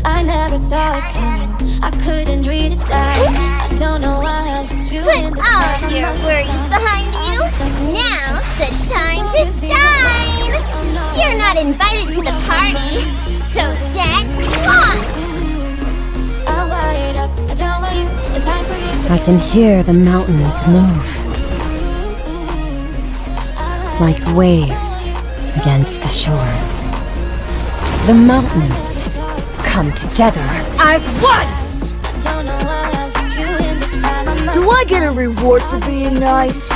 I never saw it coming. I couldn't read the sign. I don't know why I let you in Put this all time. of your worries behind you. Now's the time to shine. You're not invited to the party, so get lost. I'm wired up. I don't want you. It's time for you. I can hear the mountains move, like waves against the shore. The mountains come together as one! I don't know why I let you in this time. Do I get a reward for being nice?